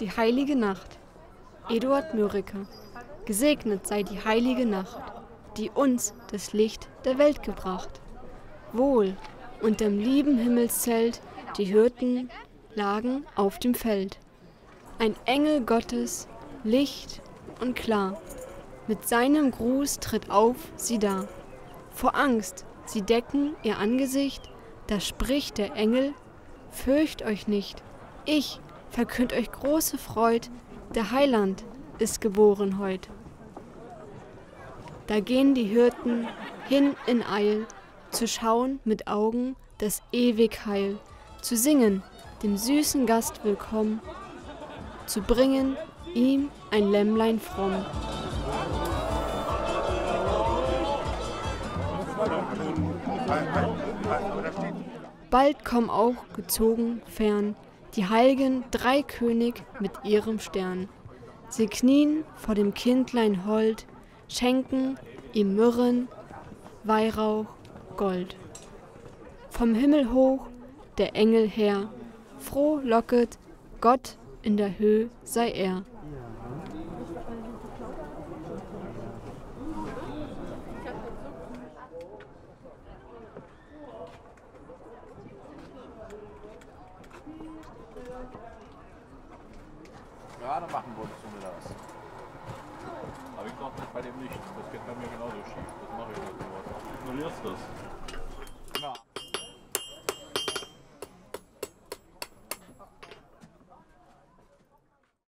die heilige Nacht. Eduard Mörike. Gesegnet sei die heilige Nacht, die uns das Licht der Welt gebracht. Wohl, unterm lieben Himmelszelt, die Hirten lagen auf dem Feld. Ein Engel Gottes, Licht und klar, mit seinem Gruß tritt auf sie da. Vor Angst, sie decken ihr Angesicht, da spricht der Engel: Fürcht euch nicht, ich verkünd euch große Freud, der Heiland ist geboren heut. Da gehen die Hirten hin in Eil, zu schauen mit Augen das ewig Heil, zu singen, dem süßen Gast willkommen, zu bringen ihm ein Lämmlein fromm. Bald kommen auch gezogen fern die heilgen drei König mit ihrem Stern. Sie knien vor dem Kindlein hold, schenken ihm Myrrhen, Weihrauch, Gold. Vom Himmel hoch der Engel her, froh locket Gott in der Höh sei er. Gerade machen wolltest du mir das. Aber ich dachte bei dem nicht. Das geht bei mir genauso schief. Das mache ich nicht. Du ignorierst das.